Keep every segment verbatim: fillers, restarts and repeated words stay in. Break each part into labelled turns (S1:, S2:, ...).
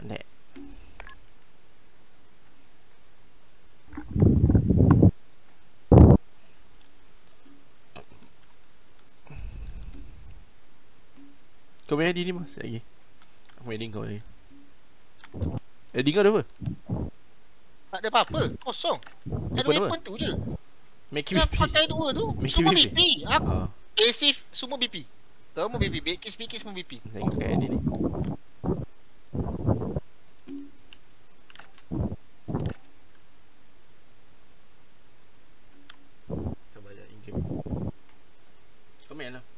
S1: Nek. Kau main I D ni mas lagi. Aku main I D kau lagi. I D kau ada apa?
S2: Tak ada apa-apa, kosong. Ada
S1: Weapon
S2: weapon tu je.
S1: Make
S2: Yang
S1: B P.
S2: pakai dua tu,
S1: Make
S2: semua
S1: B
S2: B
S1: P.
S2: P. Aku
S1: Ah,
S2: A-Safe semua B P. Semua B P, Bekis Bekis semua B P.
S1: tengok kat I D ni. Kita bayar in game. Kau main lah.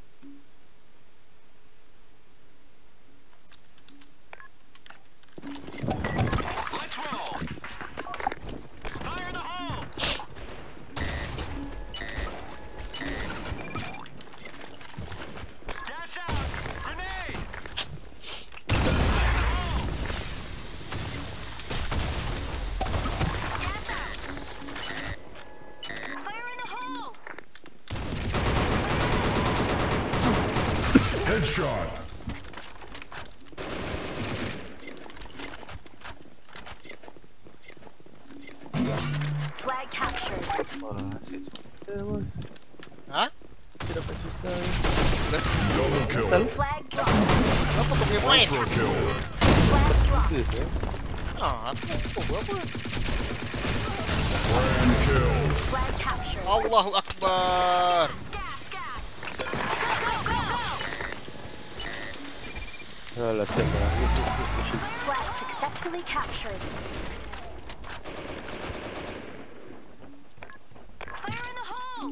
S3: Headshot.
S4: Flag captured.
S5: Wah, asyik susah bos.
S2: Ha?
S5: Saya dapat susah.
S3: Double kill.
S5: Selalu
S4: Flag dropped.
S2: Kenapa kau boleh main?
S3: Ultra kill.
S4: Flag dropped.
S5: ke je.
S2: Ha, aku kau buat apa?
S3: Grand kill.
S4: Flag captured.
S2: Allahu Akbar.
S5: Alah, tak lah.
S4: Flag successfully captured. Fire in the hole.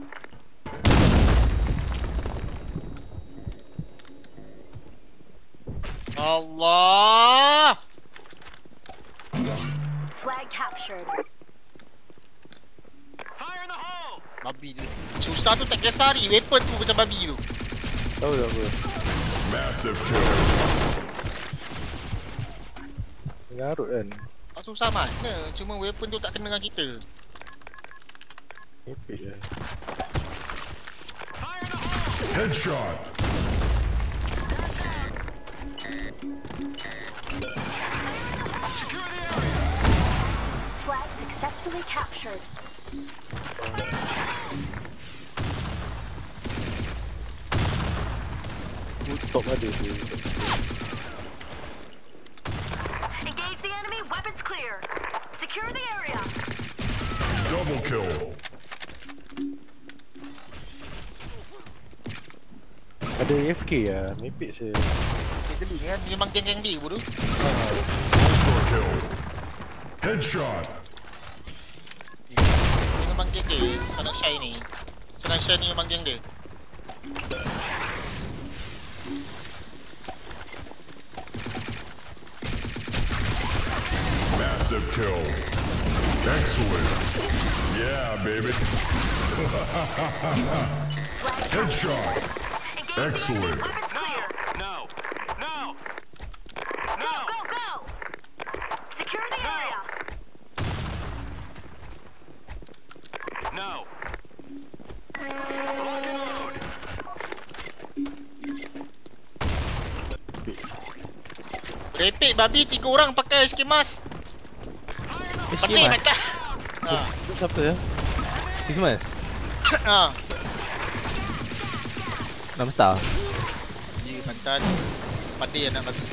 S2: Allah.
S4: Flag captured.
S2: Babi tu. Susah tu tak kisah hari. Weapon tu macam babi tu.
S5: Tahu tak apa.
S3: Massive kill.
S5: Mengarut kan.
S2: Tak susah mana. Cuma weapon tu tak kena dengan kita.
S5: Epic lah.
S3: Headshot.
S4: Flag successfully captured.
S5: Top ada tu.
S4: Engage the enemy. Weapons clear. Secure the area.
S3: Double kill.
S5: Ada A F K lah. Mepek saya.
S2: Dia geli kan. Memang geng-geng dia bodoh.
S3: Ultra kill. Headshot.
S2: Dia memang geng dia. Anak Syai ni. Senang Syai ni memang geng dia.
S3: Massive kill. Excellent. Yeah, baby. Headshot. Excellent.
S4: Weapons clear.
S6: No! No!
S4: Go, go, go. Secure the area.
S6: No! Lock and load!
S2: Repek babi tiga orang pakai skin mask. Pening
S1: Christmas.
S2: macam. Ha.
S5: Tu siapa ya?
S1: Christmas.
S2: Ha.
S1: Enam star.
S2: Dia mantan. Pandai nak bagi.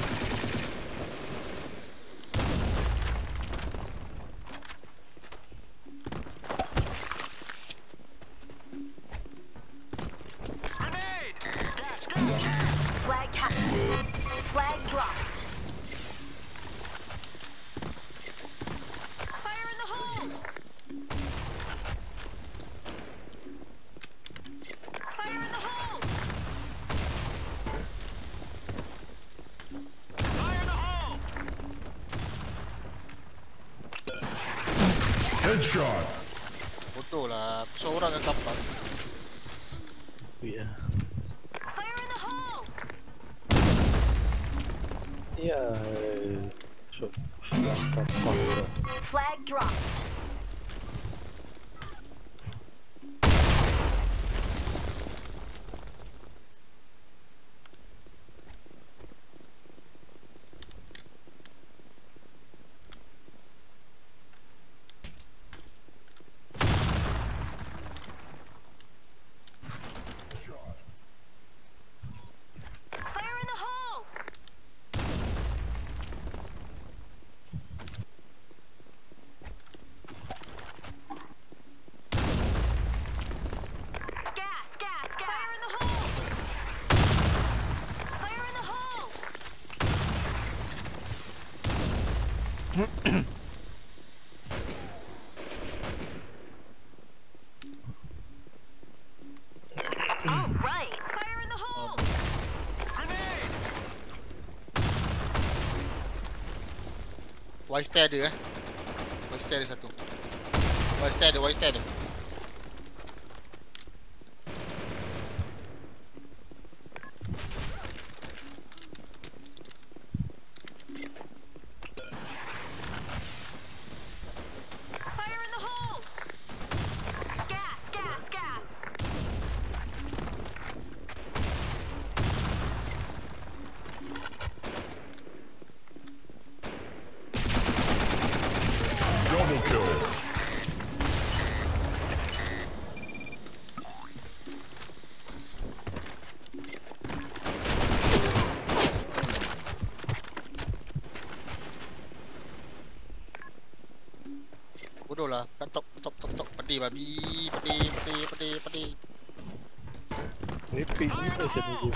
S6: Grenade! Gas, gas!
S4: Flag captured. Flag dropped. Fire in the hole. Fire in the hole.
S6: Fire in the hole!
S3: Headshot.
S2: Bodoh lah. Seorang yang kapal.
S5: Wait lah.
S4: Fire in the hole.
S5: Ya. Shot. Shot. Shot.
S4: Flag dropped. All right. Fire in the hole.
S6: Grenade!
S2: Y stay ada eh. Y stay ada satu. Y stay ada, Y stay ada.
S4: Fire in the hole. Gas, gas, gas.
S3: Double kill.
S2: Bodoh lah. Kat top, top, top, top. Pedih babi. Pedih, pedih, pedih, pedih.
S5: Epic juga sini game.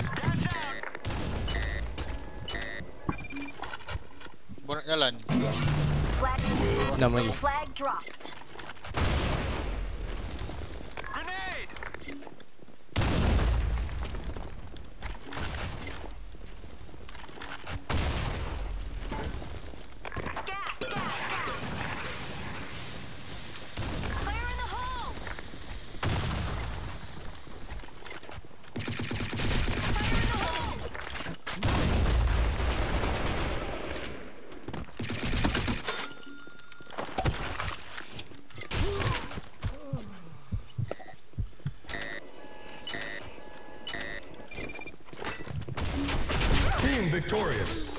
S2: Baru nak jalan.
S4: Flag.
S1: Enam lagi.
S4: Flag dropped.
S6: Grenade!
S4: Gas, gas, gas. Fire in the hole. Fire in the hole.
S3: Team victorious.